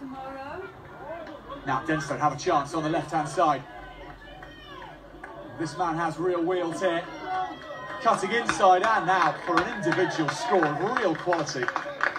Now Denstone have a chance on the left-hand side. This man has real wheels here. Cutting inside and out for an individual score of real quality.